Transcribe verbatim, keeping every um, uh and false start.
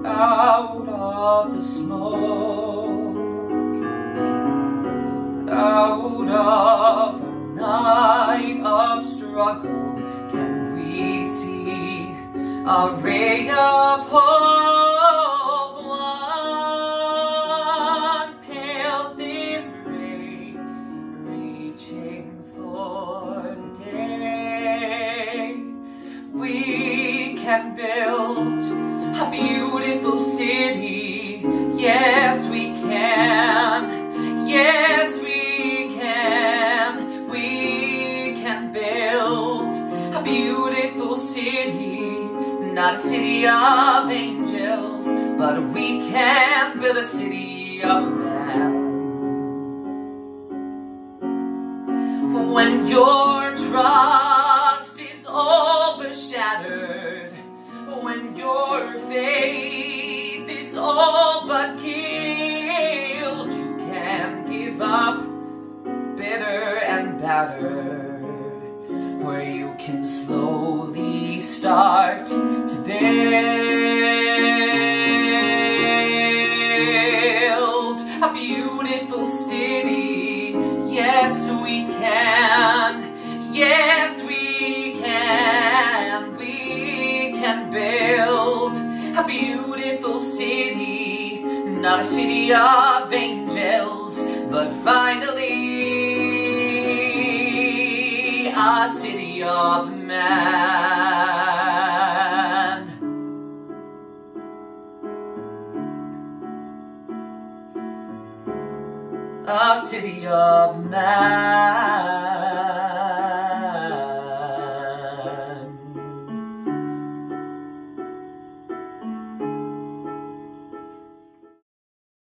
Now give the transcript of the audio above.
out of the smoke, out of a night of struggle, can we see a ray of hope? One pale thin ray reaching for the day. We can build a beautiful city. Yes, we can. Yes, we can. We can build a beautiful city. Not a city of angels, but we can build a city of man. When your trust is overshadowed, when your faith is all but killed, you can give up bitter and battered, where you can slowly start to build a beautiful city. Yes, we can. Yes, we can. We can build a beautiful city. Not a city of angels, but finally a city of man. A city of man.